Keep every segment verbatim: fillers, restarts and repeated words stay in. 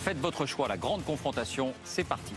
Faites votre choix, la grande confrontation, c'est parti.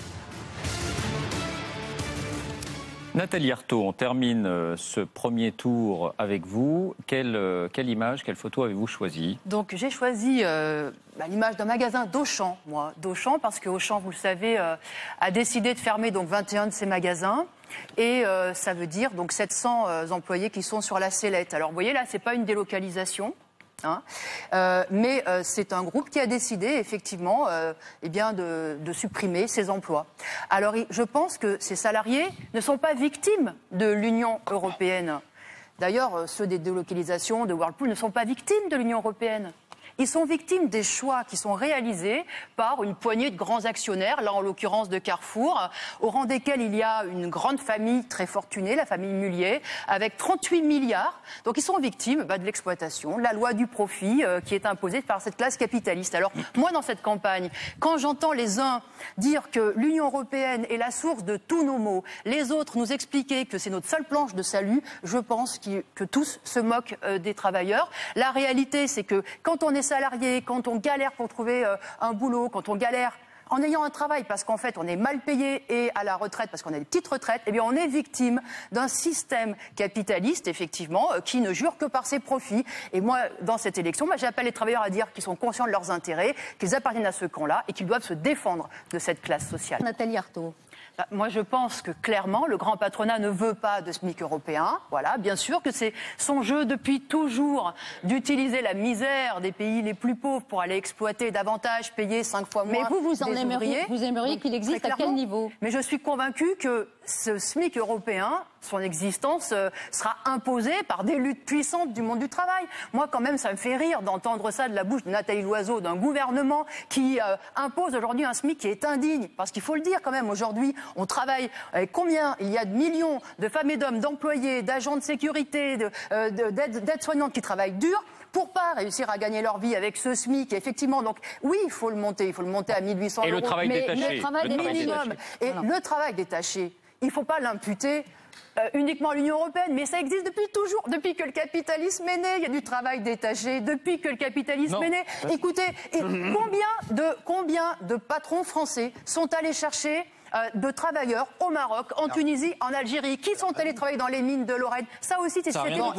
Nathalie Arthaud, on termine ce premier tour avec vous. Quelle, quelle image, quelle photo avez-vous choisi? Donc j'ai choisi euh, bah, l'image d'un magasin d'Auchan, moi. D'Auchan, parce que Auchan, vous le savez, euh, a décidé de fermer donc vingt et un de ses magasins. Et euh, ça veut dire donc sept cents euh, employés qui sont sur la sellette. Alors vous voyez là, c'est pas une délocalisation. Hein. Euh, mais euh, c'est un groupe qui a décidé effectivement euh, eh bien de, de supprimer ces emplois. Alors je pense que ces salariés ne sont pas victimes de l'Union européenne. D'ailleurs, ceux des délocalisations de Whirlpool ne sont pas victimes de l'Union européenne. Ils sont victimes des choix qui sont réalisés par une poignée de grands actionnaires, là en l'occurrence de Carrefour, au rang desquels il y a une grande famille très fortunée, la famille Mullier, avec trente-huit milliards. Donc ils sont victimes bah, de l'exploitation, de la loi du profit euh, qui est imposée par cette classe capitaliste. Alors moi dans cette campagne, quand j'entends les uns dire que l'Union européenne est la source de tous nos maux, les autres nous expliquer que c'est notre seule planche de salut, je pense que, que tous se moquent euh, des travailleurs. La réalité c'est que quand on est salariés, quand on galère pour trouver euh, un boulot, quand on galère en ayant un travail parce qu'en fait on est mal payé et à la retraite parce qu'on a des petites retraites, eh bien on est victime d'un système capitaliste effectivement euh, qui ne jure que par ses profits. Et moi dans cette élection, bah, j'appelle les travailleurs à dire qu'ils sont conscients de leurs intérêts, qu'ils appartiennent à ce camp-là et qu'ils doivent se défendre de cette classe sociale. Nathalie Arthaud. Bah, moi, je pense que clairement, le grand patronat ne veut pas de SMIC européen. Voilà, bien sûr que c'est son jeu depuis toujours d'utiliser la misère des pays les plus pauvres pour aller exploiter davantage, payer cinq fois moins. Mais vous, vous en des aimeriez, ouvriers. vous aimeriez qu'il existe à quel niveau? Mais je suis convaincue que ce SMIC européen, son existence euh, sera imposée par des luttes puissantes du monde du travail. Moi, quand même, ça me fait rire d'entendre ça de la bouche de Nathalie Loiseau, d'un gouvernement qui euh, impose aujourd'hui un SMIC qui est indigne. Parce qu'il faut le dire quand même, aujourd'hui, on travaille avec combien il y a de millions de femmes et d'hommes, d'employés, d'agents de sécurité, de, euh, de, d'aides-soignantes qui travaillent dur pour pas réussir à gagner leur vie avec ce SMIC. Et effectivement, donc oui, il faut le monter, il faut le monter à mille huit cents euros. Et le travail mais détaché. Le travail le minimum. détaché. Et voilà. le travail détaché, il ne faut pas l'imputer Euh, uniquement à l'Union européenne, mais ça existe depuis toujours, depuis que le capitalisme est né, il y a du travail détaché, depuis que le capitalisme non. est né. Écoutez, et combien de, combien de patrons français sont allés chercher euh, de travailleurs au Maroc, en Tunisie, en Algérie, qui sont allés travailler dans les mines de Lorraine? Ça aussi, c'était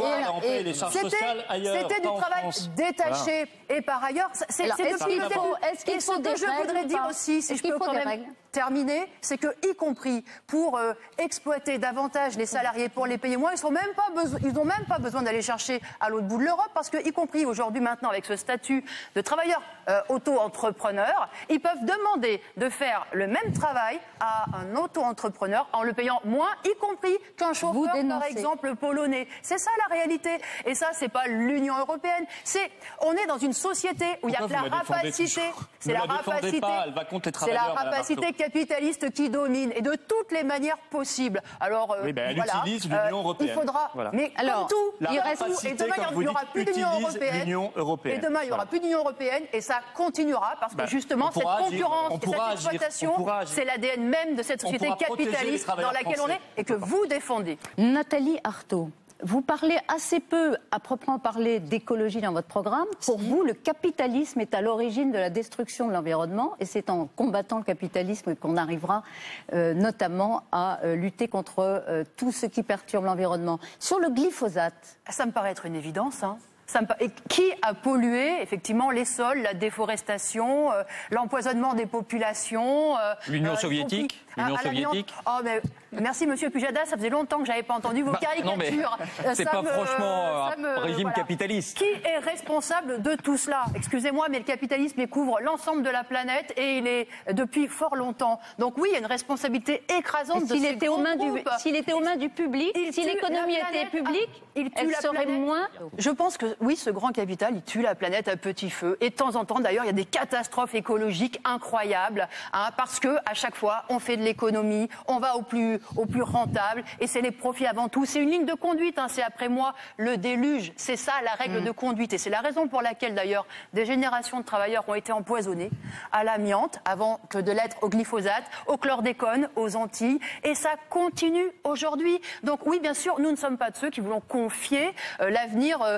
c'était du travail détaché. Voilà. Et par ailleurs, c'est est-ce qu'il faut, est-ce qu'il faut des règles? Je voudrais dire aussi, si je peux quand même terminer, c'est que, y compris pour euh, exploiter davantage les salariés, pour les payer moins, ils n'ont même pas besoin, ils n'ont même pas besoin d'aller chercher à l'autre bout de l'Europe, parce que, y compris aujourd'hui maintenant avec ce statut de travailleur euh, auto-entrepreneur, ils peuvent demander de faire le même travail à un auto-entrepreneur en le payant moins, y compris qu'un chauffeur, par exemple, polonais. C'est ça la réalité. Et ça, c'est pas l'Union européenne. C'est, on est dans une société où il y a que la rapacité. C'est la rapacité. C'est la rapacité capitaliste qui domine et de toutes les manières possibles. Alors, euh, oui, ben elle voilà, utilise l'Union européenne. Il faudra, voilà. mais alors, comme tout, la il reste rapacité, et demain il n'y aura plus d'Union européenne. européenne. Et demain il n'y aura voilà. plus d'Union européenne et ça continuera parce que ben, justement cette concurrence agir, et cette exploitation, c'est l'A D N même de cette société capitaliste dans laquelle on est et que vous défendez. Nathalie Arthaud. Vous parlez assez peu, à proprement parler, d'écologie dans votre programme. Pour vous, le capitalisme est à l'origine de la destruction de l'environnement et c'est en combattant le capitalisme qu'on arrivera euh, notamment à euh, lutter contre euh, tout ce qui perturbe l'environnement. Sur le glyphosate... Ça me paraît être une évidence, hein. Ça me... Et qui a pollué effectivement les sols, la déforestation, euh, l'empoisonnement des populations euh, L'Union euh, soviétique, l'Union soviétique. Oh, mais merci Monsieur Pujada, ça faisait longtemps que j'avais pas entendu vos bah, caricatures. C'est pas me, franchement un me, régime voilà. capitaliste. Qui est responsable de tout cela? Excusez-moi, mais le capitalisme il couvre l'ensemble de la planète et il est depuis fort longtemps. Donc oui, il y a une responsabilité écrasante de ces était aux mains groupes. du, S'il était aux mains du public, il si l'économie était publique, il elle serait moins... Je pense que oui, ce grand capital, il tue la planète à petit feu. Et de temps en temps, d'ailleurs, il y a des catastrophes écologiques incroyables, hein, parce que à chaque fois, on fait de l'économie, on va au plus, au plus rentable, et c'est les profits avant tout. C'est une ligne de conduite, hein, c'est après moi le déluge. C'est ça la règle mmh. de conduite. Et c'est la raison pour laquelle, d'ailleurs, des générations de travailleurs ont été empoisonnés à l'amiante, avant que de l'être au glyphosate, au chlordécone, aux Antilles. Et ça continue aujourd'hui. Donc oui, bien sûr, nous ne sommes pas de ceux qui voulons confier euh, l'avenir euh, de,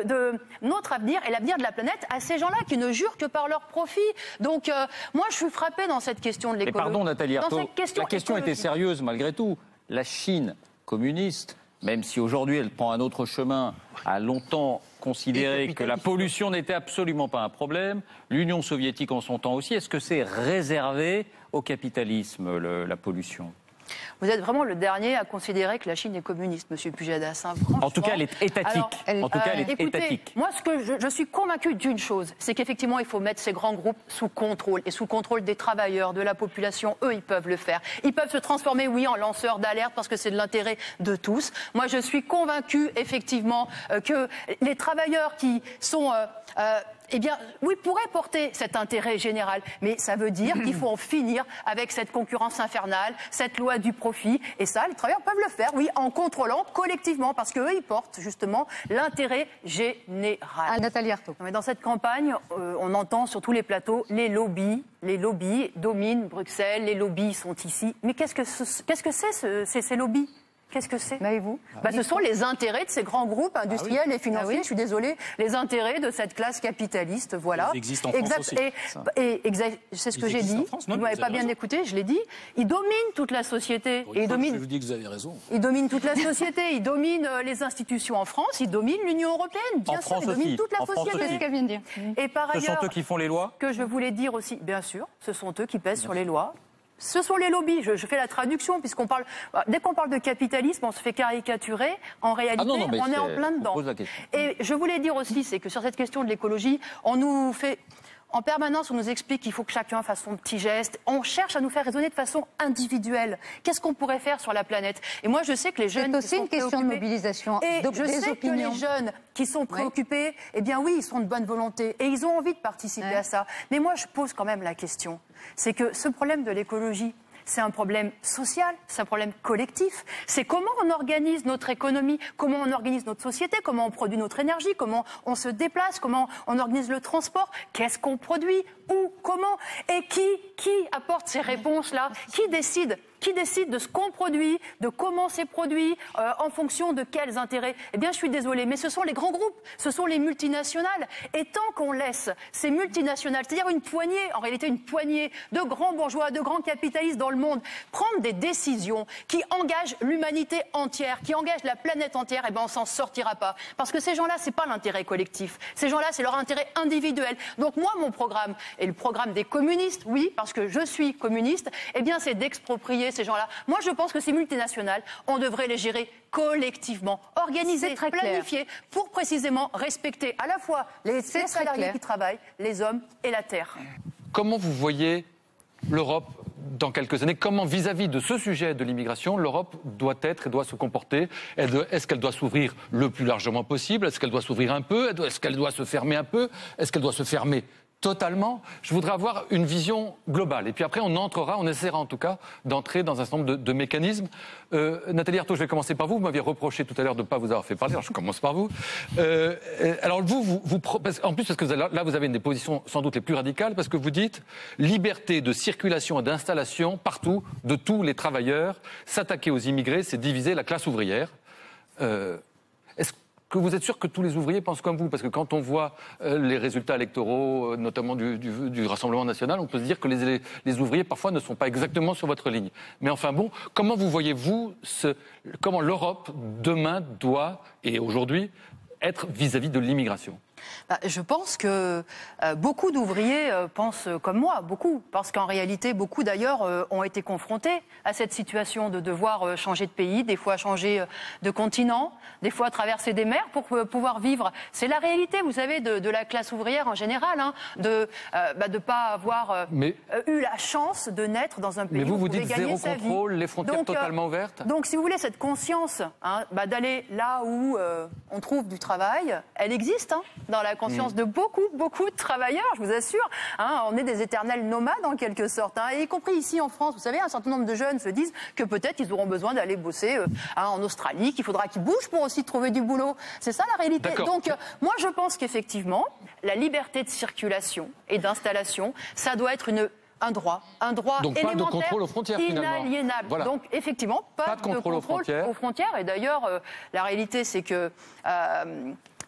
de, de notre avenir et l'avenir de la planète à ces gens-là qui ne jurent que par leur profit. Donc, euh, moi, je suis frappée dans cette question de l'écologie. Mais pardon, Nathalie Arthaud, question la question était sérieuse malgré tout. La Chine communiste, même si aujourd'hui elle prend un autre chemin, a longtemps considéré que la pollution n'était absolument pas un problème. L'Union soviétique en son temps aussi. Est-ce que c'est réservé au capitalisme, le, la pollution ? Vous êtes vraiment le dernier à considérer que la Chine est communiste, Monsieur Pujadas. Hein, en tout cas, elle est étatique. Alors, elle, en tout euh, cas, elle est écoutez, étatique. Moi, ce que je, je suis convaincue d'une chose, c'est qu'effectivement, il faut mettre ces grands groupes sous contrôle et sous contrôle des travailleurs, de la population. Eux, ils peuvent le faire. Ils peuvent se transformer, oui, en lanceurs d'alerte parce que c'est de l'intérêt de tous. Moi, je suis convaincue, effectivement, euh, que les travailleurs qui sont euh, euh, eh bien, oui, pourrait porter cet intérêt général, mais ça veut dire qu'il faut en finir avec cette concurrence infernale, cette loi du profit, et ça, les travailleurs peuvent le faire, oui, en contrôlant collectivement, parce qu'eux, ils portent justement l'intérêt général. Ah, Nathalie Arthaud. Mais dans cette campagne, euh, on entend sur tous les plateaux les lobbies, les lobbies dominent Bruxelles, les lobbies sont ici. Mais qu'est-ce que ce, qu'est-ce que c'est ce, ces, ces lobbies ? Qu'est-ce que c'est ? Mais vous bah, Ce sont les intérêts de ces grands groupes industriels ah oui. et financiers, ah oui. je suis désolée, les intérêts de cette classe capitaliste, voilà. Ils existent en France exact, aussi. Et, et exact, c'est ce Ils que j'ai dit, non, vous ne m'avez pas bien raison. écouté, je l'ai dit. Ils dominent toute la société. Oui, et ils dominent, je vous dis que vous avez raison. Ils dominent toute la société, ils dominent les institutions en France, ils dominent l'Union européenne, bien en sûr, France ils dominent aussi. toute la en société. C'est ce qu'elle vient de dire. Et par ce ailleurs, sont eux qui font les lois ? que je voulais dire aussi, bien sûr, ce sont eux qui pèsent bien sur les lois. Ce sont les lobbies, je, je fais la traduction, puisqu'on parle. Dès qu'on parle de capitalisme, on se fait caricaturer. En réalité, ah non, non, on est, est en plein dedans. Et je voulais dire aussi, c'est que sur cette question de l'écologie, on nous fait. En permanence, on nous explique qu'il faut que chacun fasse son petit geste. On cherche à nous faire raisonner de façon individuelle. Qu'est-ce qu'on pourrait faire sur la planète ? Et moi, je sais que les jeunes. C'est aussi une question de mobilisation. Et de, je des sais opinions. que les jeunes qui sont préoccupés, oui. eh bien oui, ils sont de bonne volonté et ils ont envie de participer ouais. à ça. Mais moi, je pose quand même la question. C'est que ce problème de l'écologie, c'est un problème social, c'est un problème collectif. C'est comment on organise notre économie, comment on organise notre société, comment on produit notre énergie, comment on se déplace, comment on organise le transport, qu'est-ce qu'on produit, où, comment, et qui, qui apporte ces réponses-là, qui décide Qui décide de ce qu'on produit, de comment c'est produit, euh, en fonction de quels intérêts ? Eh bien, je suis désolée, mais ce sont les grands groupes, ce sont les multinationales. Et tant qu'on laisse ces multinationales, c'est-à-dire une poignée, en réalité une poignée de grands bourgeois, de grands capitalistes dans le monde, prendre des décisions qui engagent l'humanité entière, qui engagent la planète entière, eh bien, on s'en sortira pas. Parce que ces gens-là, c'est pas l'intérêt collectif. Ces gens-là, c'est leur intérêt individuel. Donc moi, mon programme, et le programme des communistes, oui, parce que je suis communiste, eh bien, c'est d'exproprier ces gens-là. Moi, je pense que ces multinationales, on devrait les gérer collectivement, organiser, planifier, pour précisément respecter à la fois les, les salariés qui travaillent, les hommes et la terre. Comment vous voyez l'Europe dans quelques années? Comment, vis-à-vis de ce sujet de l'immigration, l'Europe doit être et doit se comporter? Est-ce qu'elle doit s'ouvrir le plus largement possible? Est-ce qu'elle doit s'ouvrir un peu? Est-ce qu'elle doit se fermer un peu? Est-ce qu'elle doit se fermer totalement? Je voudrais avoir une vision globale. Et puis après, on entrera, on essaiera en tout cas d'entrer dans un certain nombre de, de mécanismes. Euh, Nathalie Arthaud, je vais commencer par vous. Vous m'aviez reproché tout à l'heure de ne pas vous avoir fait parler. Alors je commence par vous. Euh, alors vous, vous, vous parce, en plus, parce que vous avez, là, vous avez une des positions sans doute les plus radicales, parce que vous dites liberté de circulation et d'installation partout de tous les travailleurs. S'attaquer aux immigrés, c'est diviser la classe ouvrière. Euh, est-ce que vous êtes sûr que tous les ouvriers pensent comme vous? Parce que quand on voit euh, les résultats électoraux, euh, notamment du, du, du Rassemblement national, on peut se dire que les, les ouvriers, parfois, ne sont pas exactement sur votre ligne. Mais enfin bon, comment vous voyez-vous, ce, comment l'Europe, demain, doit, et aujourd'hui, être vis-à-vis de l'immigration? Bah, je pense que euh, beaucoup d'ouvriers euh, pensent comme moi, beaucoup, parce qu'en réalité, beaucoup d'ailleurs euh, ont été confrontés à cette situation de devoir euh, changer de pays, des fois changer euh, de continent, des fois traverser des mers pour euh, pouvoir vivre. C'est la réalité, vous savez, de, de la classe ouvrière en général, hein, de ne bah, pas avoir euh, mais, euh, eu la chance de naître dans un pays mais vous, où vous vous dites zéro contrôle, les frontières donc, totalement euh, ouvertes. Donc, si vous voulez, cette conscience hein, bah, d'aller là où euh, on trouve du travail, elle existe, hein, dans la conscience mmh. de beaucoup, beaucoup de travailleurs, je vous assure. Hein, on est des éternels nomades en quelque sorte. Hein, et y compris ici en France, vous savez, un certain nombre de jeunes se disent que peut-être ils auront besoin d'aller bosser euh, hein, en Australie, qu'il faudra qu'ils bougent pour aussi trouver du boulot. C'est ça la réalité. Donc euh, moi je pense qu'effectivement, la liberté de circulation et d'installation, ça doit être une... un droit, un droit donc élémentaire, pas de contrôle aux frontières, inaliénable. Voilà. Donc effectivement, pas, pas de contrôle, de contrôle aux frontières. Aux frontières. Et d'ailleurs, euh, la réalité, c'est que euh,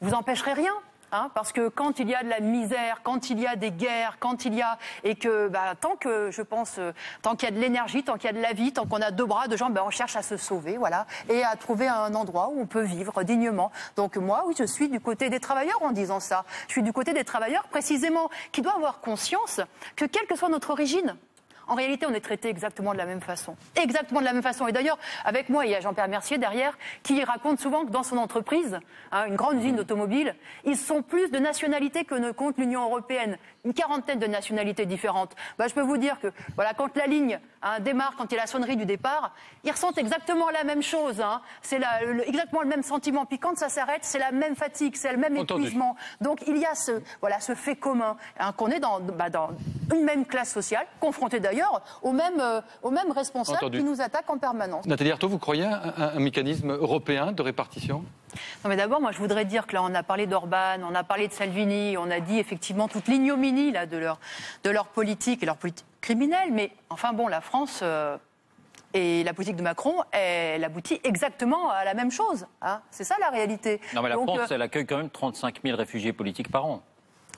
vous empêcherez rien. Hein, parce que quand il y a de la misère, quand il y a des guerres, quand il y a et que bah, tant que je pense, euh, tant qu'il y a de l'énergie, tant qu'il y a de la vie, tant qu'on a deux bras, deux jambes, bah, on cherche à se sauver, voilà, et à trouver un endroit où on peut vivre dignement. Donc moi, oui, je suis du côté des travailleurs en disant ça. Je suis du côté des travailleurs précisément qui doivent avoir conscience que quelle que soit notre origine. En réalité, on est traité exactement de la même façon. Exactement de la même façon. Et d'ailleurs, avec moi, il y a Jean-Pierre Mercier derrière, qui raconte souvent que dans son entreprise, hein, une grande usine d'automobile, ils sont plus de nationalités que ne compte l'Union européenne. Une quarantaine de nationalités différentes. Bah, je peux vous dire que voilà, quand la ligne hein, démarre, quand il y a la sonnerie du départ, ils ressentent exactement la même chose. Hein. C'est la, le, exactement le même sentiment. Puis quand ça s'arrête, c'est la même fatigue, c'est le même Entendu. épuisement. Donc il y a ce, voilà, ce fait commun, hein, qu'on est dans, bah, dans une même classe sociale, confrontée d'ailleurs aux mêmes, euh, aux mêmes responsables Entendu. qui nous attaquent en permanence. Nathalie Arthaud, vous croyez à un, un mécanisme européen de répartition ? Non mais d'abord, moi je voudrais dire que là on a parlé d'Orban, on a parlé de Salvini, on a dit effectivement toute l'ignominie là de leur, de leur politique et leur politique criminelle, mais enfin bon, la France euh, et la politique de Macron, elle aboutit exactement à la même chose. Hein. C'est ça la réalité. Non mais la Donc, France, euh, elle accueille quand même trente-cinq mille réfugiés politiques par an.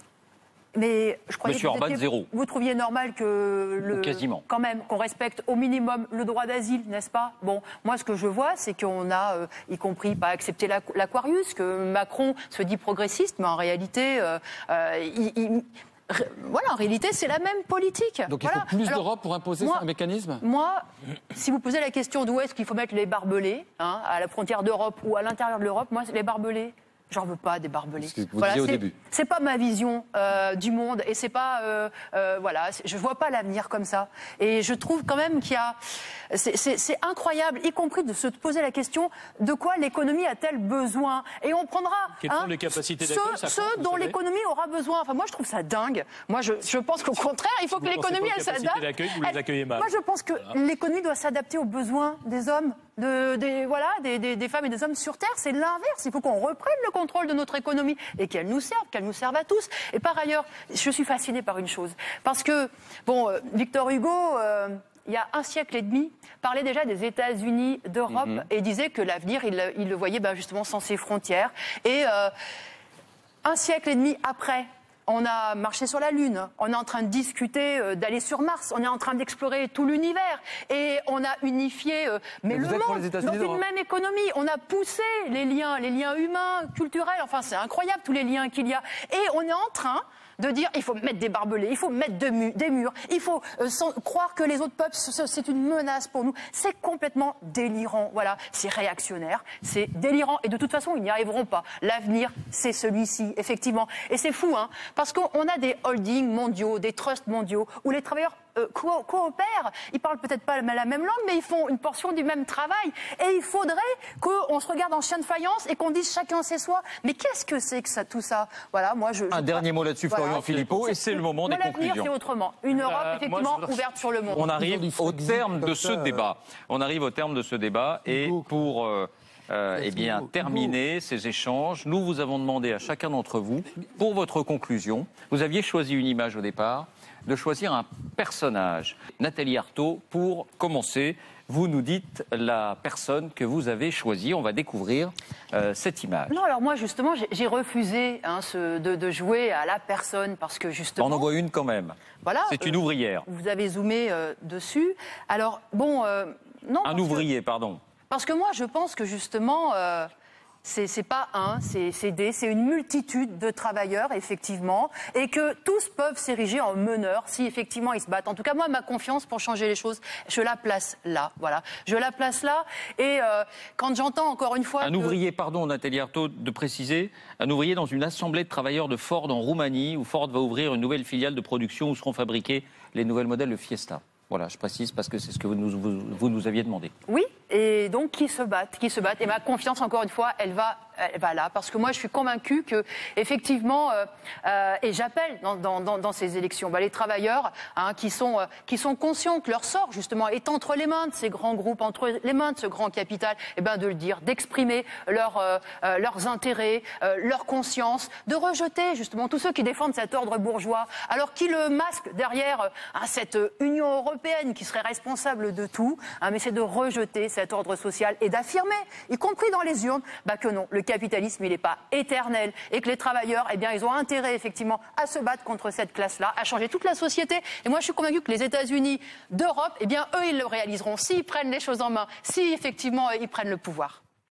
Mais je croyais Monsieur que vous, Orban, étiez- zéro. vous trouviez normal que le, Quasiment. quand même qu'on respecte au minimum le droit d'asile, n'est-ce pas? Bon, moi ce que je vois, c'est qu'on a, euh, y compris pas accepté l'Aqu- l'Aquarius, que Macron se dit progressiste, mais en réalité, euh, euh, il, il- ré- voilà, en réalité, c'est la même politique. Donc il Voilà. faut plus Alors, d'Europe pour imposer moi- un mécanisme ? Moi, si vous posez la question d'où est-ce qu'il faut mettre les barbelés, hein, à la frontière d'Europe ou à l'intérieur de l'Europe, moi, les barbelés. J'en veux pas des barbelés. C'est ce que vous disiez au c'est- début. C'est pas ma vision euh, du monde et c'est pas euh, euh, voilà. c'est- Je vois pas l'avenir comme ça. Et je trouve quand même qu'il y a, c'est- c'est c'est incroyable, y compris de se poser la question de quoi l'économie a-t-elle besoin. Et on prendra Quelles sont les capacités ceux, d'accueil, ça ceux compte, vous dont savez l'économie aura besoin. Enfin moi je trouve ça dingue. Moi je, je pense qu'au contraire il faut Vous que pensez l'économie pas aux elle capacités s'adapte. d'accueil, vous les Elle- accueillez mal. Moi je pense que l'économie doit s'adapter aux besoins des hommes. De, des, voilà, des, des, des femmes et des hommes sur Terre, c'est l'inverse. Il faut qu'on reprenne le contrôle de notre économie et qu'elle nous serve, qu'elle nous serve à tous. Et par ailleurs, je suis fascinée par une chose. Parce que, bon, euh, Victor Hugo, euh, il y a un siècle et demi, parlait déjà des États-Unis d'Europe Mhm. et disait que l'avenir, il, il le voyait ben, justement sans ses frontières. Et euh, un siècle et demi après, on a marché sur la Lune, on est en train de discuter euh, d'aller sur Mars, on est en train d'explorer tout l'univers et on a unifié euh, mais Mais le vous êtes pour monde les dans États-Unis une d'Europe. même économie. On a poussé les liens, les liens humains, culturels, enfin c'est incroyable tous les liens qu'il y a. Et on est en train de dire il faut mettre des barbelés, il faut mettre de mu- des murs, il faut euh, sans- croire que les autres peuples, ce- c'est une menace pour nous. C'est complètement délirant, voilà. C'est réactionnaire, c'est délirant. Et de toute façon, ils n'y arriveront pas. L'avenir, c'est celui-ci, effectivement. Et c'est fou, hein, parce qu'on a des holdings mondiaux, des trusts mondiaux, où les travailleurs euh, co- coopèrent. Ils parlent peut-être pas la même langue, mais ils font une portion du même travail. Et il faudrait qu'on se regarde en chien de faïence et qu'on dise chacun c'est soi. Mais qu'est-ce que c'est que ça, tout ça? Voilà, moi je. je Un crois- dernier mot là-dessus, Voilà. Florian Philippot, et c'est le moment des Moi, l'avenir, conclusions. c'est autrement. Une Europe, Euh, moi, effectivement, je voudrais- ouverte sur le monde. On arrive Aujourd'hui, au Frexit terme de comme ce ça, débat. On arrive au terme de ce débat et Hugo. pour euh, euh, eh bien, Hugo. terminer ces échanges, nous vous avons demandé à chacun d'entre vous, pour votre conclusion, vous aviez choisi une image au départ, de choisir un personnage. Nathalie Arthaud, pour commencer, vous nous dites la personne que vous avez choisie. On va découvrir euh, cette image. Non, alors moi, justement, j'ai- j'ai refusé hein, ce- de, de jouer à la personne parce que, justement... On en voit une quand même. Voilà, C'est une euh, ouvrière. Vous avez zoomé euh, dessus. Alors, bon, euh, non... Un parce que- ouvrier, pardon. Parce que moi, je pense que justement, euh, c'est c'est pas un, c'est c'est des, c'est une multitude de travailleurs, effectivement, et que tous peuvent s'ériger en meneurs si effectivement ils se battent. En tout cas, moi, ma confiance pour changer les choses, je la place là, voilà. Je la place là, et euh, quand j'entends encore une fois... Un que- ouvrier, pardon Nathalie Arthaud de préciser, un ouvrier dans une assemblée de travailleurs de Ford en Roumanie, où Ford va ouvrir une nouvelle filiale de production où seront fabriqués les nouvelles modèles de Fiesta. Voilà, je précise parce que c'est ce que vous nous, vous, vous nous aviez demandé. Oui, et donc qui se battent, qui se battent. Et ma confiance, encore une fois, elle va, elle va là, parce que moi, je suis convaincue que, effectivement, euh, euh, et j'appelle dans, dans, dans, dans ces élections, bah, les travailleurs hein, qui sont, euh, qui sont conscients que leur sort, justement, est entre les mains de ces grands groupes, entre les mains de ce grand capital, et ben de le dire, d'exprimer leur, euh, euh, leurs intérêts, euh, leur conscience, de rejeter justement tous ceux qui défendent cet ordre bourgeois, alors qui le masquent derrière euh, hein, cette Union européenne qui serait responsable de tout, hein, mais c'est de rejeter cet ordre social et d'affirmer, y compris dans les urnes, bah que non, le capitalisme, il n'est pas éternel et que les travailleurs, eh bien, ils ont intérêt effectivement à se battre contre cette classe-là, à changer toute la société. Et moi, je suis convaincue que les États-Unis d'Europe, eh bien, eux, ils le réaliseront s'ils prennent les choses en main, si effectivement ils prennent le pouvoir.